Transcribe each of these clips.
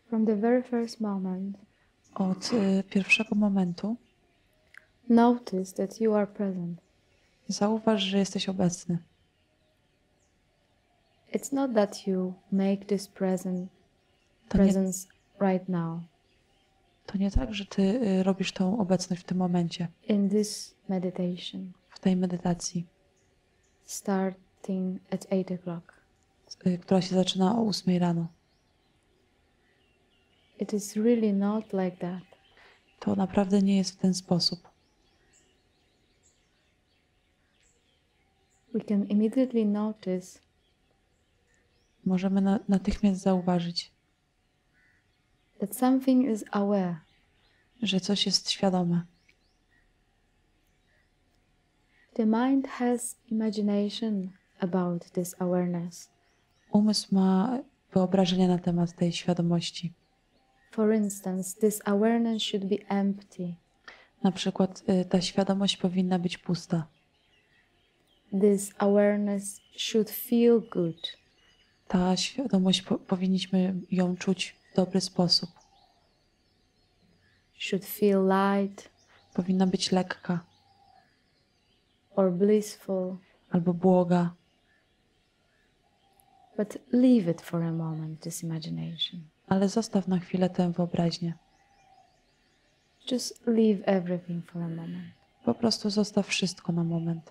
From the very first moment, od pierwszego momentu notice that you are present. zauważ, że jesteś obecny. It's not that you make this To nie, presence right now. to nie tak, że ty robisz tą obecność w tym momencie, In this meditation, w tej medytacji, starting at 8 o'clock. Która się zaczyna o 8 rano. It is really not like that. To naprawdę nie jest w ten sposób. We can immediately notice Możemy natychmiast zauważyć, that something is aware. że coś jest świadome. The mind has imagination about this awareness. Umysł ma wyobrażenia na temat tej świadomości. For instance, this awareness should be empty. Na przykład ta świadomość powinna być pusta. This awareness should feel good. Ta świadomość powinniśmy ją czuć w dobry sposób. Should feel light Powinna być lekka or blissful. albo błoga. But leave it for a moment, this imagination. Ale zostaw na chwilę tę wyobraźnię. Just leave everything for a moment. Po prostu zostaw wszystko na moment.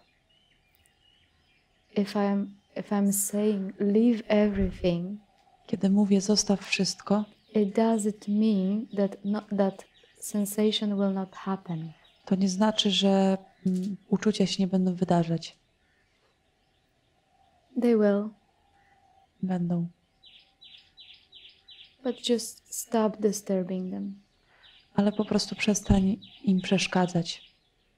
If I'm saying leave everything, Kiedy mówię zostaw wszystko, it doesn't mean that sensation will not happen. to nie znaczy, że uczucia się nie będą wydarzać. They will, Będą. but just stop disturbing them. Ale po prostu przestań im przeszkadzać.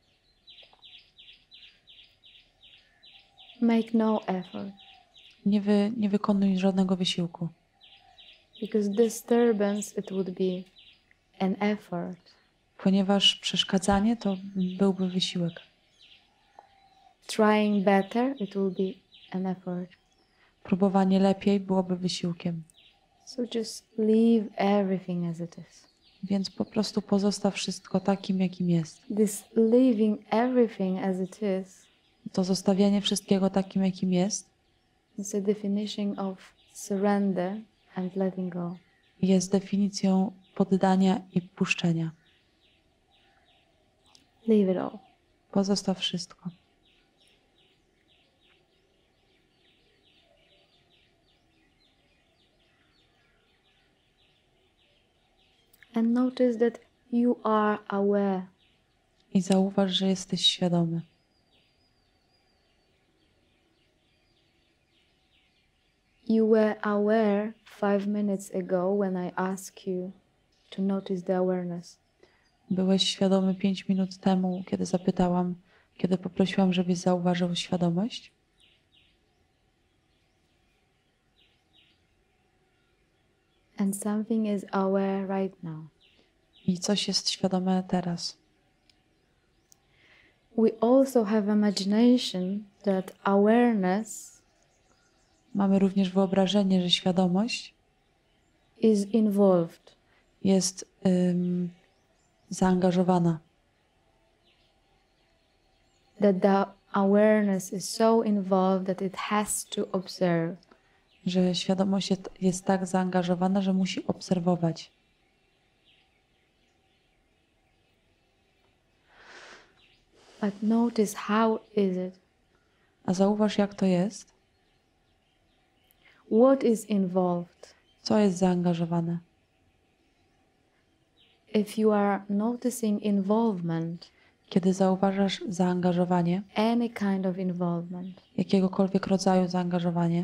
Make no effort, Nie wykonuj żadnego wysiłku. because disturbance, it would be an effort. Ponieważ przeszkadzanie to byłby wysiłek. Trying better, it will be an effort. Próbowanie lepiej byłoby wysiłkiem. So just leave everything as it is. Więc po prostu pozostaw wszystko takim, jakim jest. This leaving everything as it is To zostawianie wszystkiego takim, jakim jest, is a definition of surrender and letting go. jest definicją poddania i puszczenia. Leave it all. Pozostaw wszystko. And notice that you are aware. I zauważ, że jesteś świadomy. You were aware 5 minutes ago when I asked you to notice the awareness. Byłeś świadomy 5 minut temu, kiedy poprosiłam, żebyś zauważył świadomość? And something is aware right now. I coś jest świadome teraz. We also have imagination that awareness Mamy również wyobrażenie, że świadomość is involved. jest zaangażowana. That the awareness is so involved that it has to observe. Że świadomość jest tak zaangażowana, że musi obserwować. But notice how is it? A zauważ, jak to jest. What is involved? Co jest zaangażowane? If you are noticing involvement, Kiedy zauważasz zaangażowanie, any kind of involvement, jakiegokolwiek rodzaju zaangażowanie,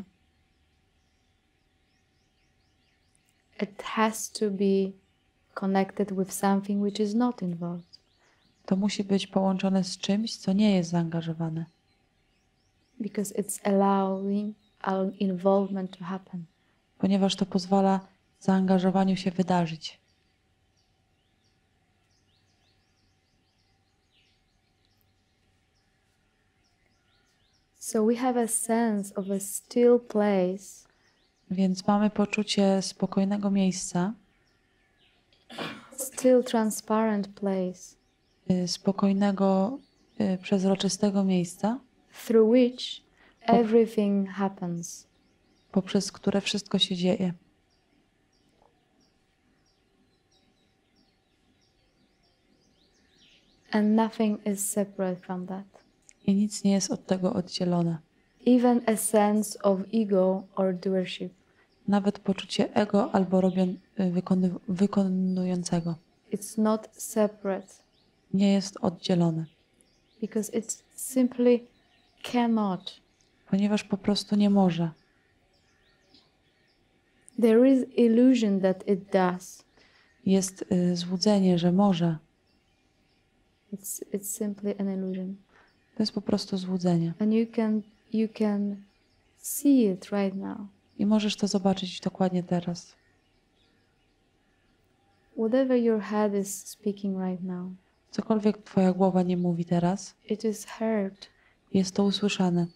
it has to be connected with something which is not involved. to musi być połączone z czymś, co nie jest zaangażowane. Because it's allowing our involvement to happen. Ponieważ to pozwala zaangażowaniu się wydarzyć. So we have a sense of a still place Więc mamy poczucie spokojnego miejsca, still, transparent place spokojnego, przezroczystego miejsca, through which everything happens. poprzez które wszystko się dzieje. And nothing is separate from that. I nic nie jest od tego oddzielone. Even a sense of ego or doership. Nawet poczucie ego albo wykonującego. It's not separate. Nie jest oddzielone. Because it simply cannot. Ponieważ po prostu nie może. There is illusion that it does. Jest złudzenie, że może. It's simply an illusion. To jest po prostu złudzenie. And you can see it right now. I możesz to zobaczyć dokładnie teraz. Whatever your head is speaking right now, Cokolwiek twoja głowa nie mówi teraz, it is heard. jest to usłyszane.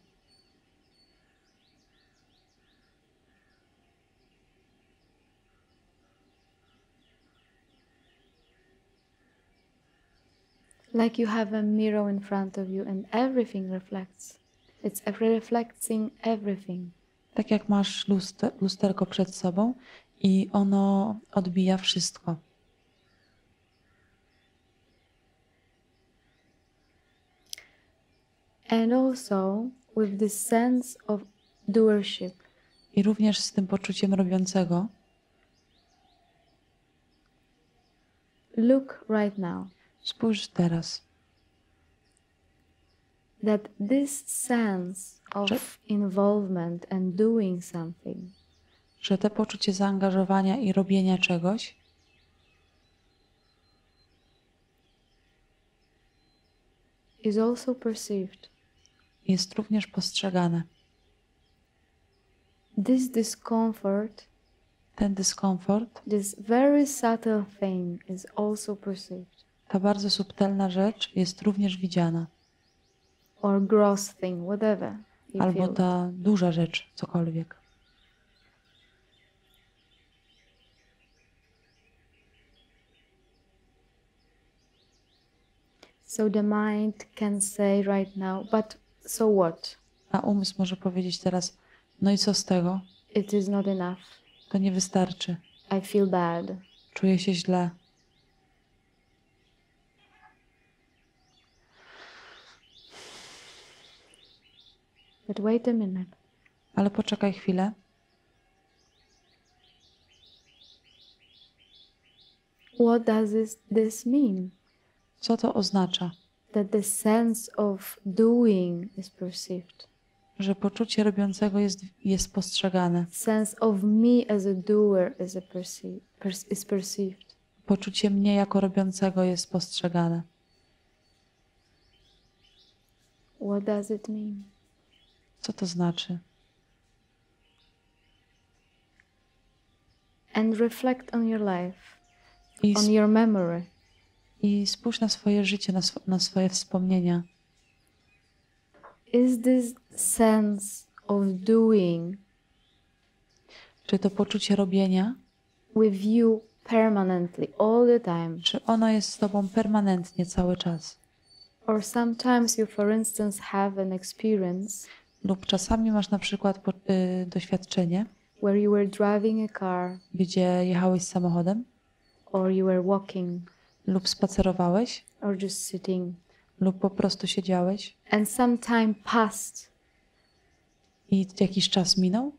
Like you have a mirror in front of you and everything reflects. It's reflecting everything. Tak jak masz lusterko przed sobą i ono odbija wszystko. And also with this sense of doership. I również z tym poczuciem robiącego. Look right now. Spójrz teraz. That this sense of involvement and doing something, Że to poczucie zaangażowania i robienia czegoś is also perceived. jest również postrzegane. This discomfort, Ten dyskomfort, this very subtle thing is also perceived. ta bardzo subtelna rzecz jest również widziana. Or gross thing, whatever you Albo feel. ta duża rzecz, cokolwiek. So the mind can say right now, but so what? A umysł może powiedzieć teraz, no i co z tego? It is not enough. To nie wystarczy. I feel bad. Czuję się źle. But wait a minute. Ale poczekaj chwilę. What does this mean? Co to oznacza? That the sense of doing is perceived. Że poczucie robiącego jest postrzegane. Sense of me as a doer is perceived. Poczucie mnie jako robiącego jest postrzegane. What does it mean? Co to znaczy? And reflect on your life, I, on your memory. I spójrz na swoje życie, na swoje wspomnienia. Is this sense of doing Czy to poczucie robienia, with you permanently, all the time? czy ono jest z tobą permanentnie cały czas? Or sometimes you, for instance, have an experience Lub czasami masz na przykład doświadczenie, where you were driving a car gdzie jechałeś samochodem or you were walking lub spacerowałeś or just sitting lub po prostu siedziałeś and some time passed i jakiś czas minął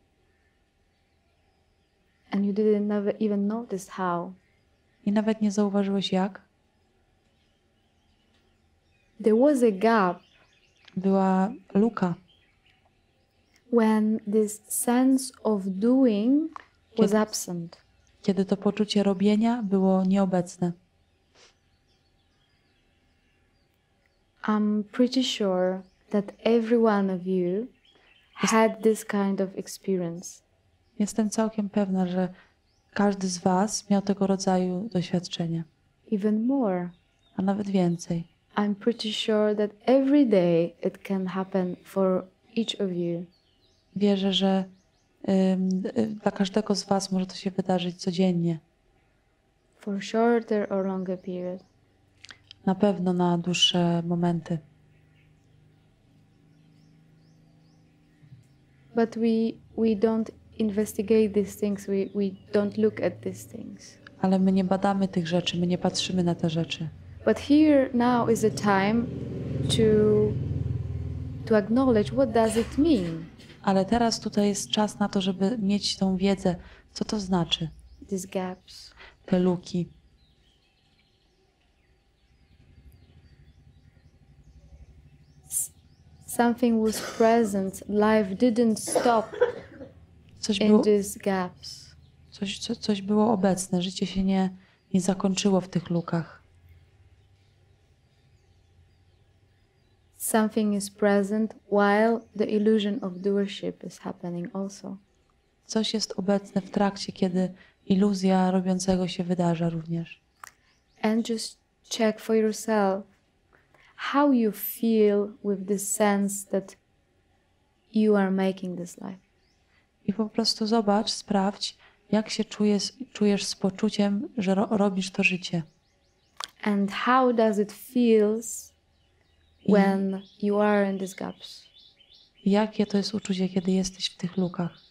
and you didn't never even notice how. i nawet nie zauważyłeś jak. There was a gap Była luka, when this sense of doing was absent. kiedy to poczucie robienia było nieobecne. I'm pretty sure that every one of you had this kind of experience. Jestem całkiem pewna, że każdy z was miał tego rodzaju doświadczenie, Even more, a nawet więcej. I'm pretty sure that every day it can happen for each of you. Wierzę, że dla każdego z was może to się wydarzyć codziennie. for shorter or longer period. Na pewno na dłuższe momenty. But we don't investigate these things, we don't look at these things. Ale my nie badamy tych rzeczy, my nie patrzymy na te rzeczy. But here now is a time to acknowledge what does it mean. Ale teraz tutaj jest czas na to, żeby mieć tą wiedzę, co to znaczy. These gaps. Te luki. Something was present. Life didn't stop in these gaps. Coś było obecne. Życie się nie zakończyło w tych lukach. Something is present while the illusion of doership is happening also. Coś jest obecne w trakcie, kiedy iluzja robiącego się wydarza również. And just check for yourself how you feel with the sense that you are making this life. I po prostu zobacz, sprawdź, jak się czujesz z poczuciem, że robisz to życie. And how does it feels when you are in these gaps? Jakie to jest uczucie, kiedy jesteś w tych lukach?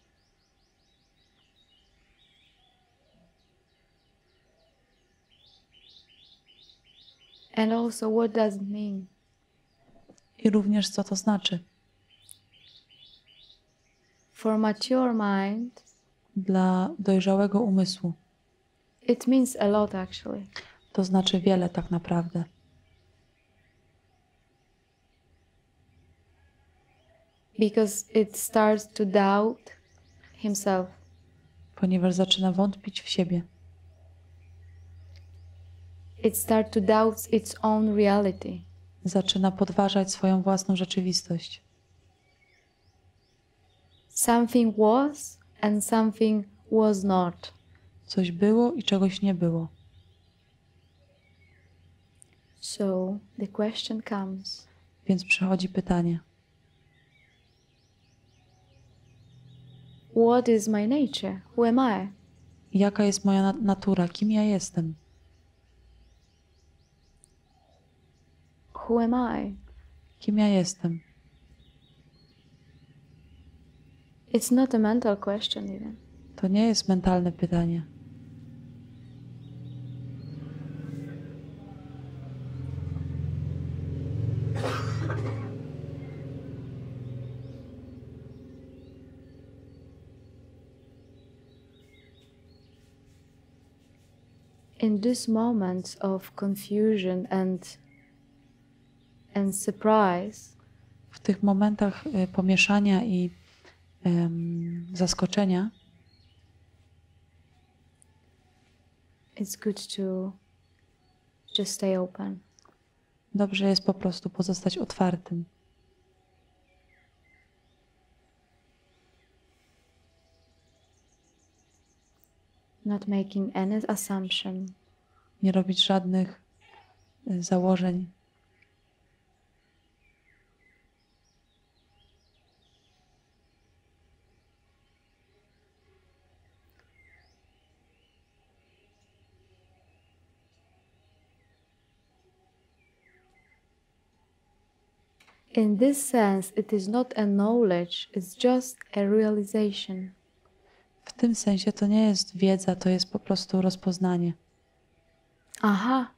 And also, what does it mean? I również co to znaczy? For mature mind, dla dojrzałego umysłu. It means a lot actually. To znaczy wiele tak naprawdę. Because it starts to doubt himself. Ponieważ zaczyna wątpić w siebie. It starts to doubt its own reality. Zaczyna podważać swoją własną rzeczywistość. Something was and something was not. Coś było i czegoś nie było. So the question comes. Więc przychodzi pytanie. What is my nature? Who am I? Jaka jest moja natura? Kim ja jestem? Who am I? Kim ja jestem? It's not a mental question even. To nie jest mentalne pytanie. In these moments of confusion and surprise, W tych momentach pomieszania i zaskoczenia it's good to just stay open. dobrze jest po prostu pozostać otwartym. Not making any assumption. Nie robić żadnych założeń. In this sense, it is not a knowledge, it's just a realization. W tym sensie to nie jest wiedza, to jest po prostu rozpoznanie. Aha.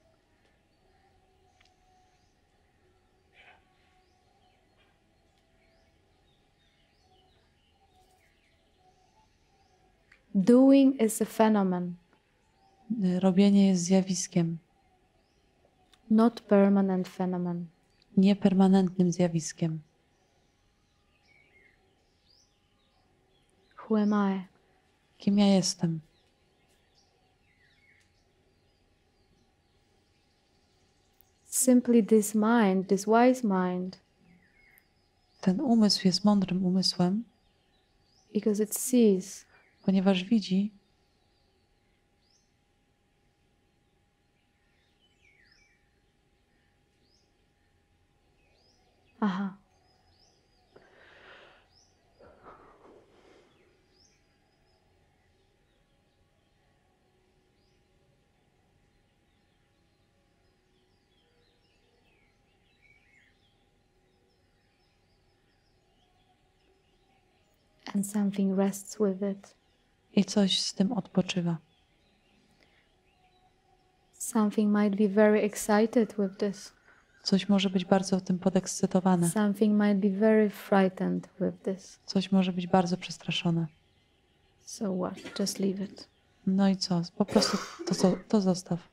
Doing is a phenomenon. Robienie jest zjawiskiem, Not permanent phenomenon. niepermanentnym zjawiskiem. Who am I? Kim ja jestem? Simply this mind, this wise mind, Ten umysł jest mądrym umysłem, because it sees ponieważ widzi, aha. And something rests with it. I coś z tym odpoczywa. Something might be very excited with this. Coś może być bardzo tym podekscytowane. Something might be very frightened with this. Coś może być bardzo przestraszone. So what? Just leave it. No i co? Po prostu to zostaw.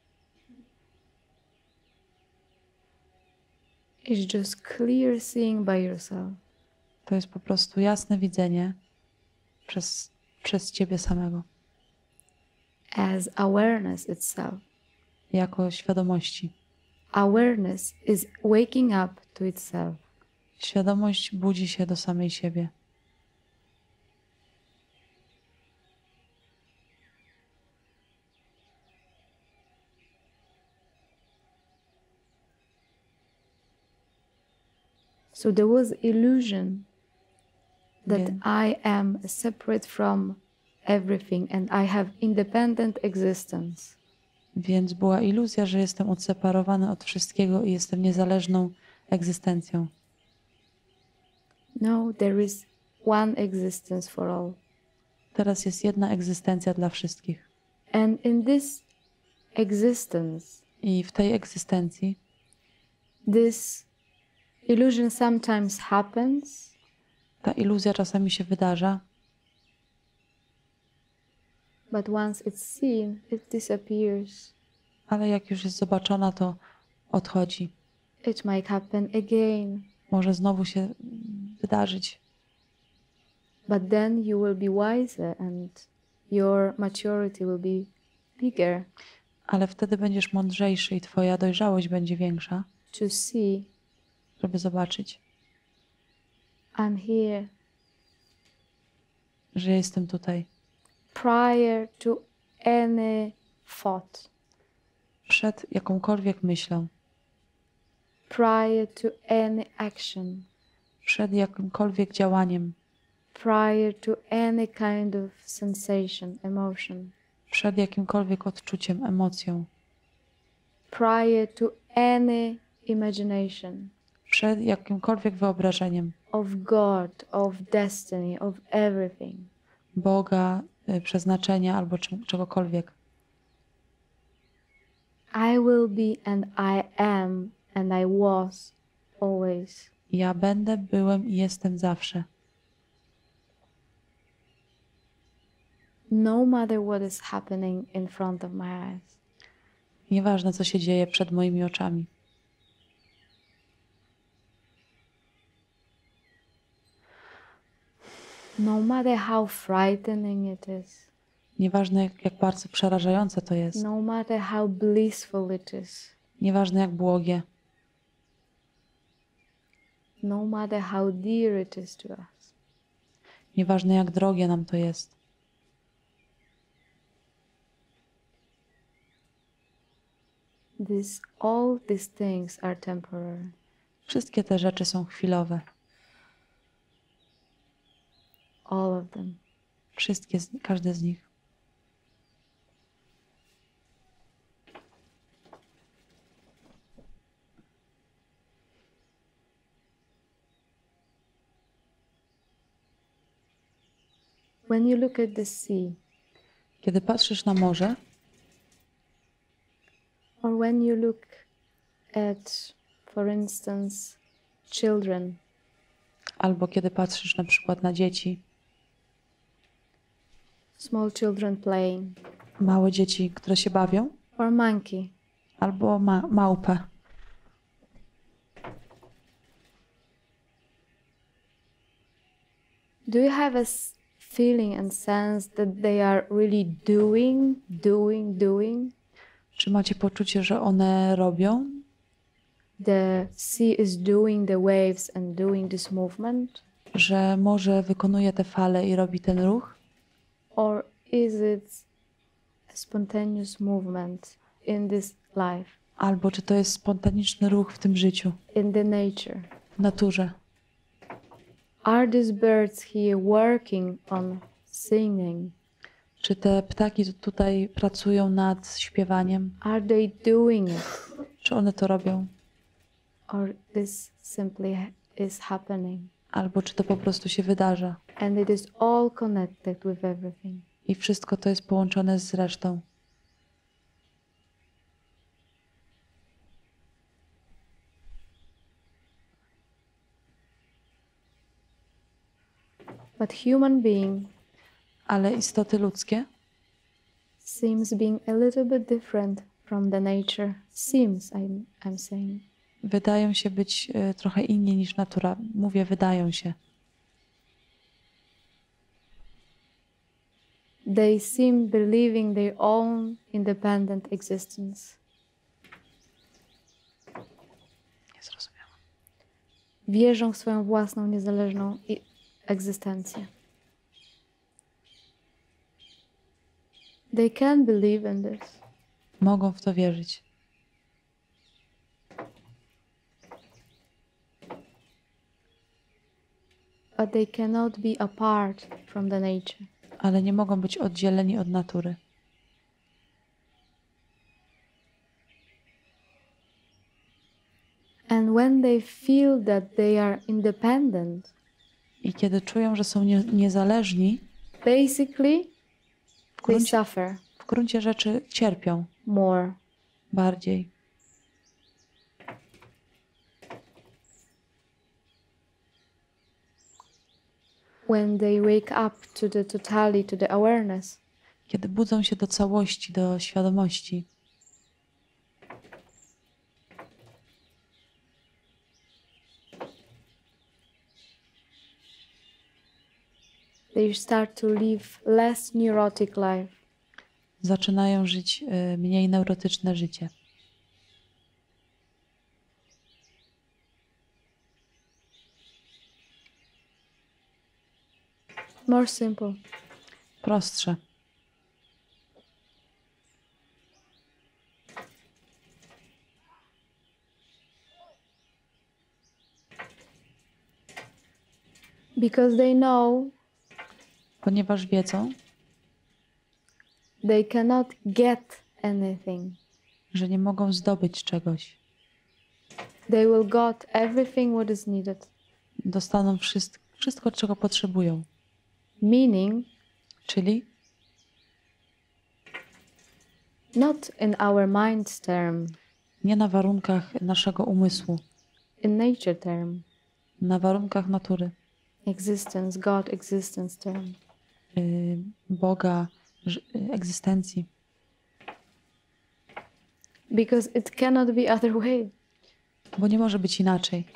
It's just clear seeing by yourself. To jest po prostu jasne widzenie przez ciebie samego. As awareness itself. Jako świadomości. Awareness is waking up to itself. Świadomość budzi się do samej siebie. So there was illusion that Wiem. I am separate from everything and I have independent existence. Więc była iluzja, że jestem odseparowany od wszystkiego i jestem niezależną egzystencją. No, there is one existence for all. Teraz jest jedna egzystencja dla wszystkich. And in this existence, I w tej egzystencji this illusion sometimes happens, ta iluzja czasami się wydarza, but once it's seen, it disappears. ale jak już jest zobaczona, to odchodzi. It might happen again, Może znowu się wydarzyć. but then you will be wiser and your maturity will be bigger Ale wtedy będziesz mądrzejszy i twoja dojrzałość będzie większa, to see żeby zobaczyć, I'm here że ja jestem tutaj. prior to any thought, Przed jakąkolwiek myślą, prior to any action, przed jakimkolwiek działaniem, prior to any kind of sensation, emotion, przed jakimkolwiek odczuciem, emocją, prior to any imagination przed jakimkolwiek wyobrażeniem of God, of destiny, of everything. Boga, przeznaczenia albo czegokolwiek. I will be and I am and I was always. Ja będę, byłem i jestem zawsze. No matter what is happening in front of my eyes. Nieważne, co się dzieje przed moimi oczami. No matter how frightening it is. Nieważne, jak bardzo przerażające to jest. No matter how blissful it is. Nieważne, jak błogie. No matter how dear it is to us. Nieważne, jak drogie nam to jest. All these things are temporary. Wszystkie te rzeczy są chwilowe. All of them. Wszystkie, każde z nich. When you look at the sea, Kiedy patrzysz na morze, or when you look at, for instance, children, albo kiedy patrzysz na przykład na dzieci, small children playing, małe dzieci, które się bawią, or monkey, albo małpę. do you have a feeling and sense that they are really doing? Czy macie poczucie, że one robią? The sea is doing the waves and doing this movement? Że morze wykonuje te fale i robi ten ruch? Or is it a spontaneous movement in this life? Albo czy to jest spontaniczny ruch w tym życiu, In the nature? w naturze? Are these birds here working on singing? Czy te ptaki tutaj pracują nad śpiewaniem? Are they doing it? Czy one to robią? Or this simply is happening? albo czy to po prostu się wydarza. And it is all connected with everything. I wszystko to jest połączone z resztą. But human being Ale istoty ludzkie seems being a little bit different from the nature. Seems, I'm saying. wydają się być trochę inni niż natura. Mówię, wydają się. They seem believing their own independent existence. Nie zrozumiałam. Wierzą w swoją własną, niezależną egzystencję. They can believe in this. Mogą w to wierzyć. But they cannot be apart from the nature. Ale nie mogą być oddzieleni od natury. And when they feel that they are independent, I kiedy czują, że są niezależni, basically w they gruncie, suffer w gruncie rzeczy cierpią more. bardziej. When they wake up to the totality, to the awareness, Kiedy budzą się do całości, do świadomości, they start to live less neurotic life. zaczynają żyć mniej neurotyczne życie. More simple. Prostsze. Because they know Ponieważ wiedzą, they cannot get anything. że nie mogą zdobyć czegoś. They will got everything what is needed. Dostaną wszystko, czego potrzebują. Meaning, Czyli not in our mind's term, nie na warunkach naszego umysłu, in nature term, na warunkach natury, existence, God existence term. Boga, egzystencji. Because it cannot be other way. Bo nie może być inaczej.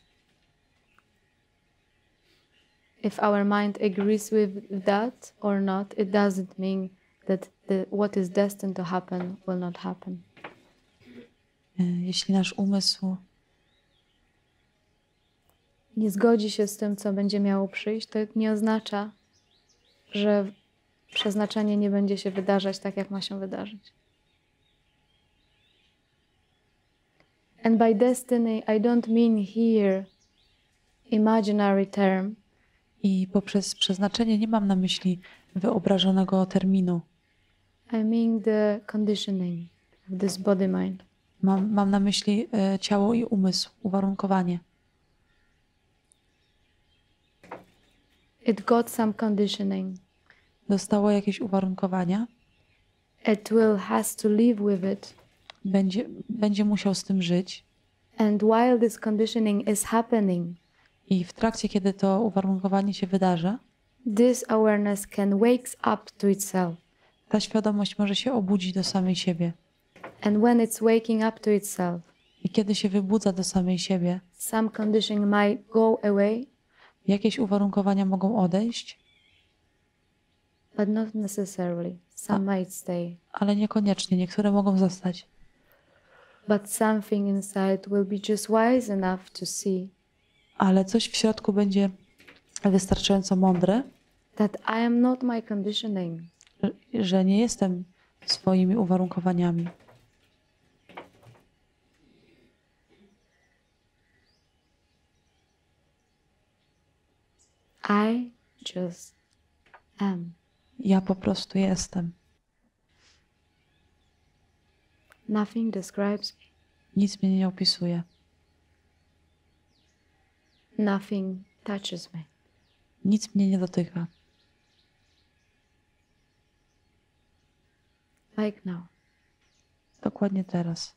If our mind agrees with that or not, it doesn't mean that what is destined to happen will not happen. Jeśli nasz umysł nie zgodzi się z tym, co będzie miało przyjść, to nie oznacza, że przeznaczenie nie będzie się wydarzać tak, jak ma się wydarzyć. And by destiny, I don't mean here imaginary term. I poprzez przeznaczenie nie mam na myśli wyobrażonego terminu. I mean the conditioning of this body-mind. Mam na myśli ciało i umysł, uwarunkowanie. It got some conditioning. Dostało jakieś uwarunkowania. It has to live with it. Będzie musiał z tym żyć. And while this conditioning is happening, I w trakcie, kiedy to uwarunkowanie się wydarza, this awareness can wake up to itself. ta świadomość może się obudzić do samej siebie. And when it's waking up to itself, I kiedy się wybudza do samej siebie, some conditioning might go away, jakieś uwarunkowania mogą odejść, but not necessarily. Some might stay. ale niekoniecznie. Niektóre mogą zostać. But something inside will be just wise enough to see Ale coś w środku będzie wystarczająco mądre, that I am not my conditioning. że nie jestem swoimi uwarunkowaniami. I just am. Ja po prostu jestem. Nothing describes Nic mnie nie opisuje. me. Nothing touches me. Nic mnie nie dotyka. Like now. Dokładnie teraz.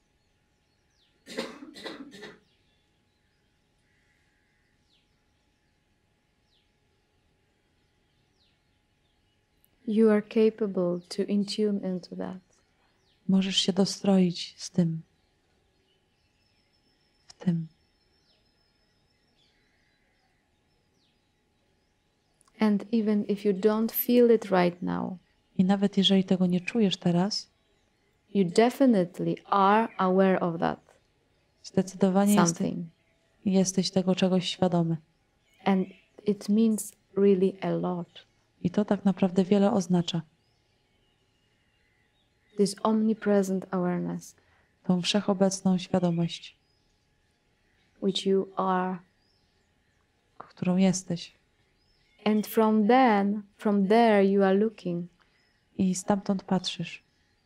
You are capable to intune into that. Możesz się dostroić z tym. W tym. And even if you don't feel it right now, I nawet jeżeli tego nie czujesz teraz, you definitely are aware of that zdecydowanie something. jesteś tego czegoś świadomy. And it means really a lot. I to tak naprawdę wiele oznacza. This omnipresent awareness, Tą wszechobecną świadomość, which you are. którą jesteś. And from there you are looking. I stamtąd patrzysz.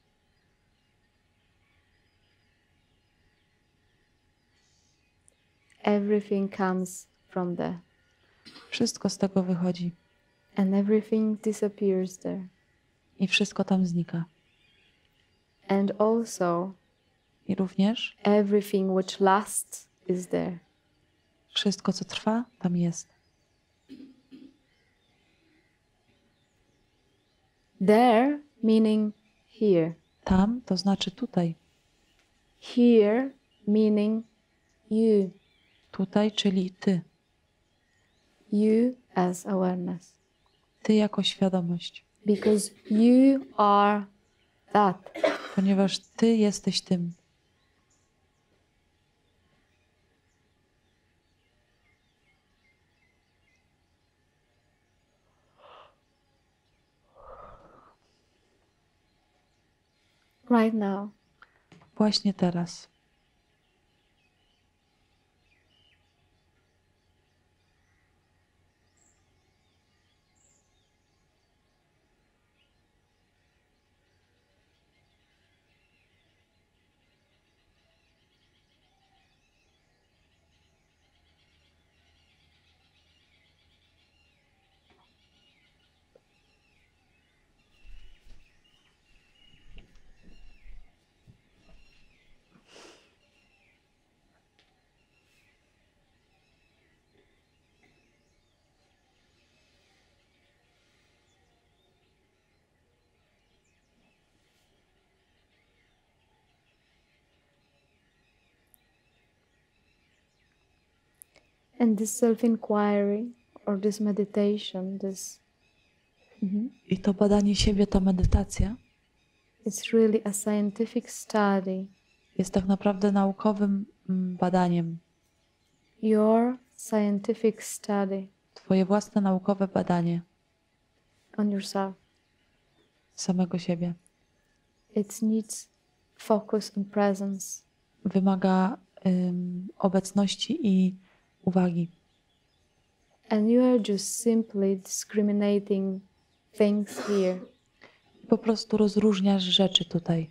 Everything comes from there. Wszystko z tego wychodzi. And everything disappears there. I wszystko tam znika. And also I również everything which lasts is there. wszystko, co trwa, tam jest. There meaning here. Tam to znaczy tutaj. Here meaning you. Tutaj, czyli ty. You as awareness. Ty jako świadomość. Because you are that. Ponieważ ty jesteś tym. Right now. Właśnie teraz. And this self-inquiry or this meditation, I to badanie siebie, ta medytacja it's really a scientific study. jest tak naprawdę naukowym badaniem. Your scientific study Twoje własne naukowe badanie on yourself. samego siebie. It needs focus and presence. Wymaga obecności i uwagi. And you are just simply discriminating things here. I po prostu rozróżniasz rzeczy tutaj.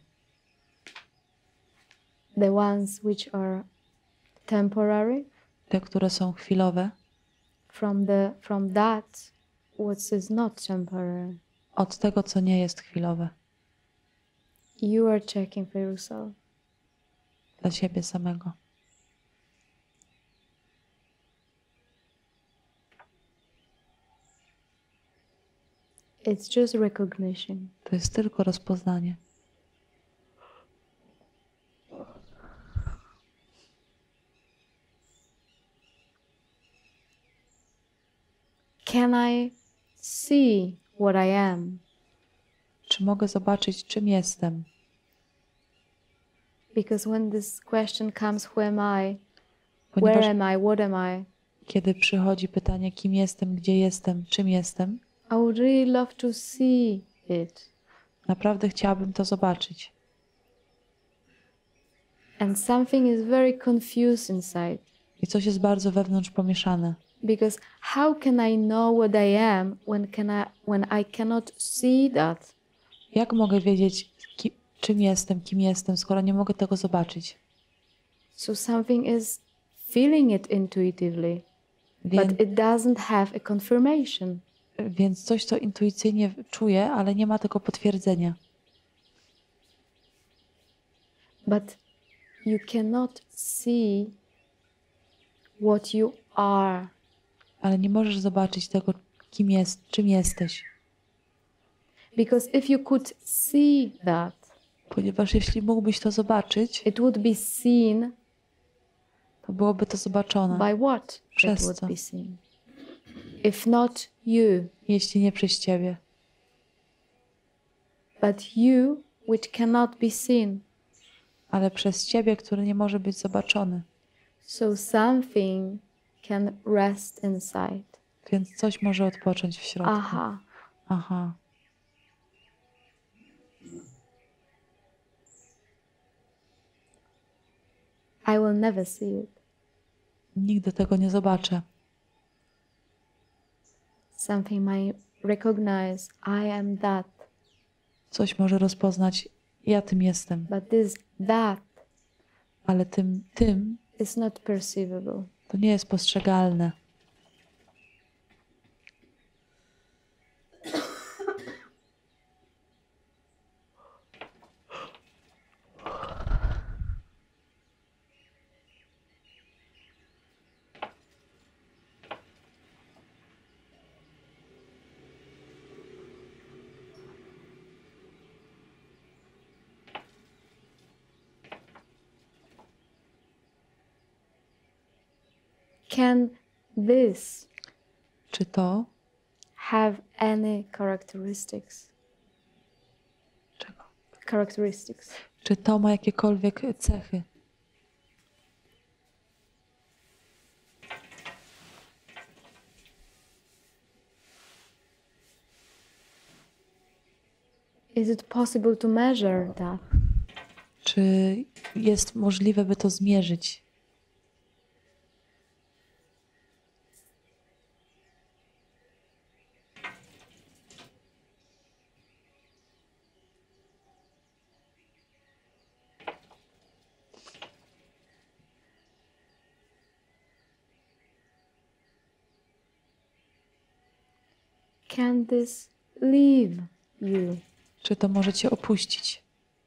The ones which are temporary Te, które są chwilowe, from that what is not temporary. od tego, co nie jest chwilowe. You are checking for yourself. Dla siebie samego. It's just recognition. To jest tylko rozpoznanie. Can I see what I am? Czy mogę zobaczyć, czym jestem? Because when this question comes, who am I? Ponieważ Where am I? What am I? kiedy przychodzi pytanie, kim jestem, gdzie jestem, czym jestem, I would really love to see it. naprawdę chciałabym to zobaczyć. And something is very confused inside. I coś jest bardzo wewnątrz pomieszane. Because how can I know what I am when I cannot see that? Jak mogę wiedzieć, czym jestem, kim jestem, skoro nie mogę tego zobaczyć? So something is feeling it intuitively. Więc, but it doesn't have a confirmation. więc coś, co intuicyjnie czuję, ale nie ma tego potwierdzenia. But you cannot see what you are. Ale nie możesz zobaczyć tego, czym jesteś. Because if you could see that, Ponieważ jeśli mógłbyś to zobaczyć, it would be seen to byłoby to zobaczone. by what it Przez would co? be seen? If not you, Jeśli nie przez Ciebie. but you which cannot be seen. Ale przez Ciebie, który nie może być zobaczony. So something can rest inside. Więc coś może odpocząć w środku. Aha. Aha. I will never see it. Nigdy tego nie zobaczę. Something might recognize I am that. Coś może rozpoznać, ja tym jestem. But this that Ale tym is not perceivable. to nie jest postrzegalne. Can this Czy to? have any characteristics? Czego? Characteristics. Czy to ma jakiekolwiek cechy? Is it possible to measure that? Czy jest możliwe, by to zmierzyć? Can this leave you? Czy to może Cię opuścić?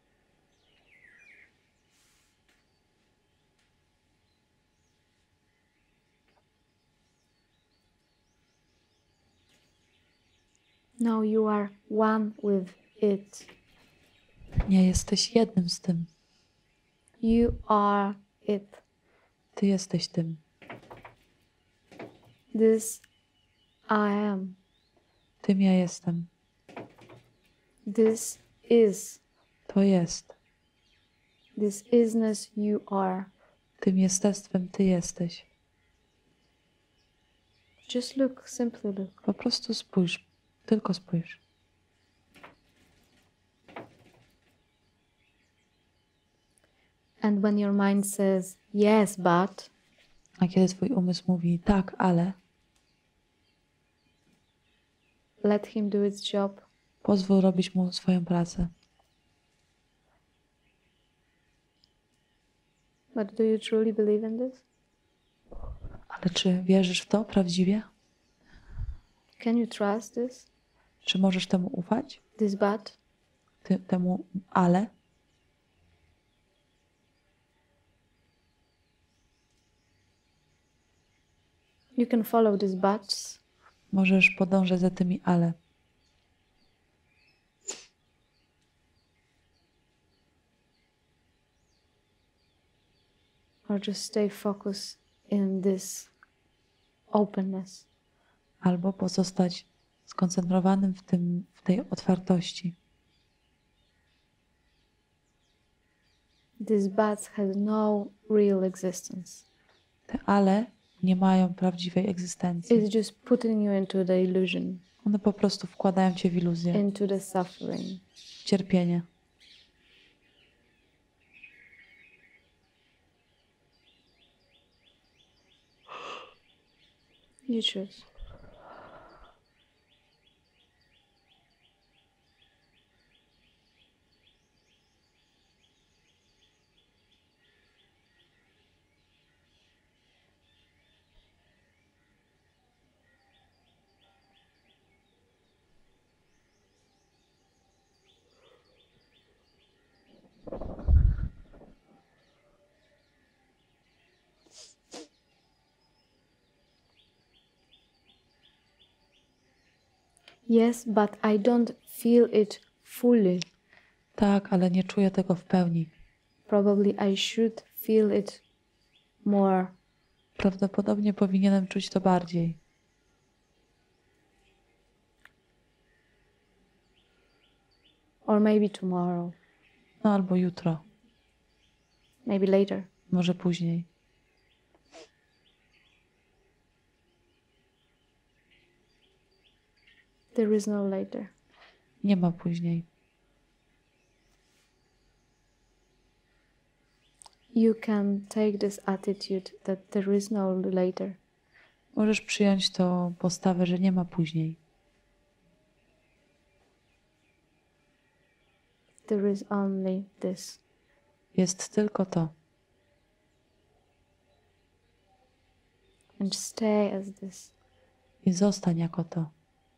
No, you are one with it. Nie, jesteś jednym z tym. You are it. Ty jesteś tym. This I am. Tym ja jestem. This is. To jest. This isness you are. Tym jestestwem Ty jesteś. Just look, simply look. Po prostu spójrz. Tylko spójrz. And when your mind says, yes, but, A kiedy Twój umysł mówi tak, ale, let him do its job. pozwól robić mu swoją pracę. But do you truly believe in this? Ale czy wierzysz w to prawdziwie? Can you trust this? Czy możesz temu ufać? This but? Temu ale? You can follow these buts. Możesz podążać za tymi ale. Or just stay focused in this openness. Albo pozostać skoncentrowanym w tej otwartości. These buts have no real existence. Te ale nie mają prawdziwej egzystencji. It's just putting you into the illusion, One po prostu wkładają cię w iluzję, into the suffering. w cierpienie. You choose. Yes, but I don't feel it fully. Tak, ale nie czuję tego w pełni. Probably I should feel it more. Prawdopodobnie powinienem czuć to bardziej. Or maybe tomorrow. No albo jutro, Maybe later. może później. There is no later. Nie ma później. You can take this attitude that there is no later. Możesz przyjąć tą postawę, że nie ma później. There is only this. Jest tylko to. And stay as this. I zostań jako to.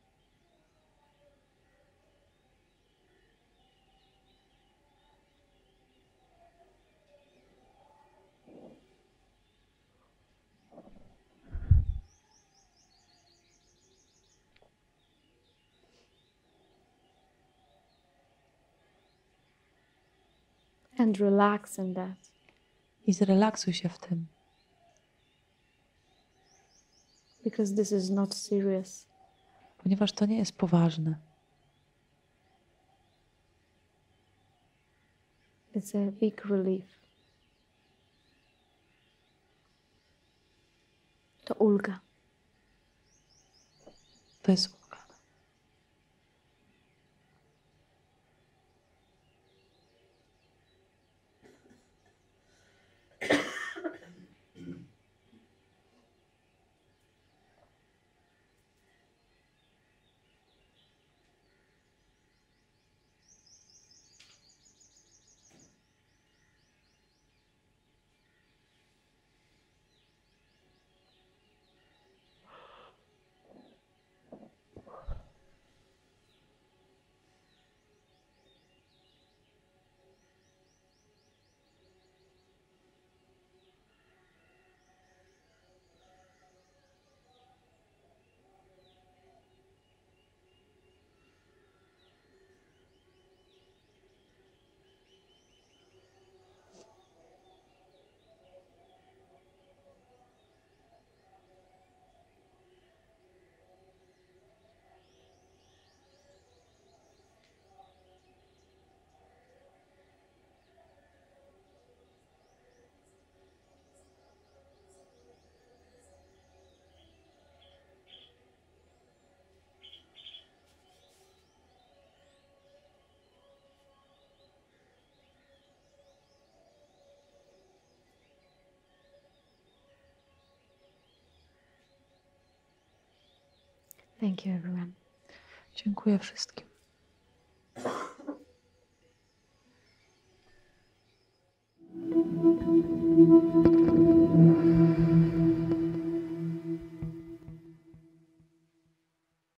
And relax in that. I zrelaksuj się w tym. Because this is not serious. Ponieważ to nie jest poważne. It's a big relief. To ulga. To jest ulga. Thank you, everyone. Dziękuję wszystkim.